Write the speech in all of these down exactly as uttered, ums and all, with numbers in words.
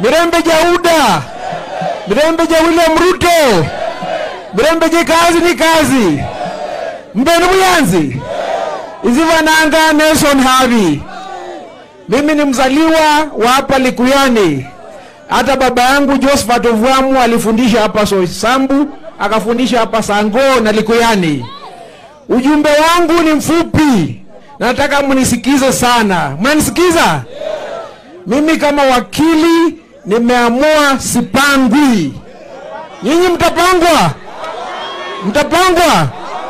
Mirembe Jauda, Mirembe ja William Ruto, Mirembe je kazi ni kazi. Mbenu Muyanzi, Iziva Nanga Nelson Havi. Mimi ni mzaliwa wa hapa Likuyani. Hata baba yangu Josephat Ovwamu alifundisha hapa Soisambu, akafundisha hapa Sango na Likuyani. Ujumbe wangu ni mfupi. Nataka mnisikize sana. Mnanisikiza? Mimi kama wakili nimeamua sipangwi. Nyinyi mtapangwa? Mtapangwa?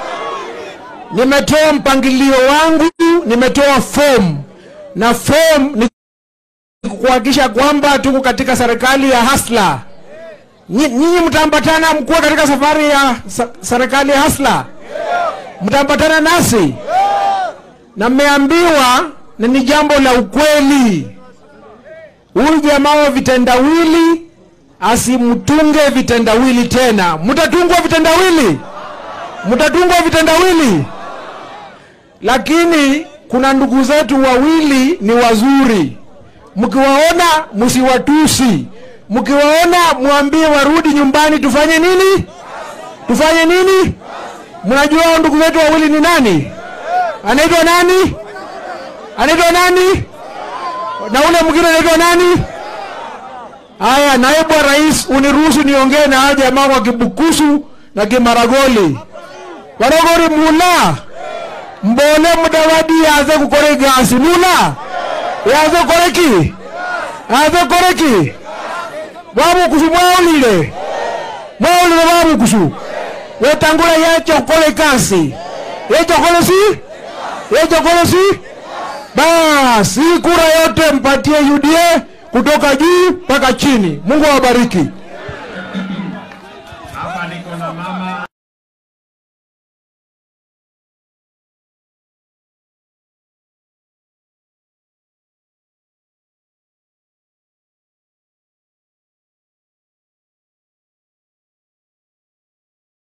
Nimetoa mpangilio wangu, nimetoa form. Na form ni kuhakikisha kwamba tuko katika serikali ya hasla. Nyinyi mtaambatana mkuu katika safari ya serikali ya hasla? Mtaambatana nasi? Na mmeambiwa na ni jambo la ukweli. Huyu jamaa wa vitendawili asimtunge vitendawili tena. Mtatungwa vitendawili? Mtatungwa vitendawili? Lakini kuna ndugu zetu wawili ni wazuri. Mkiwaona msiwatusi. Mkiwaona muambie warudi nyumbani. Tufanye nini? Tufanye nini? Mnajua ndugu zetu wawili ni nani? Anaitwa nani? Anaitwa nani? Na ule mwingine anaitwa nani? Haya, naibu wa rais, uniruhusu niongee na haja jamaa wa Kibukusu na Kimaragoli. Maragoli mula. Mbole Mudavadi yaze kukore gasi mula. Yaze koreki. Yaze koreki. Wabu kusu mwaulile. Mwaulile wabu kusu. Wetangula yecho kore kasi. Yecho kore si? Yecho kore si? Basi kura yote mpatie U D A kutoka juu mpaka chini. Mungu awabariki.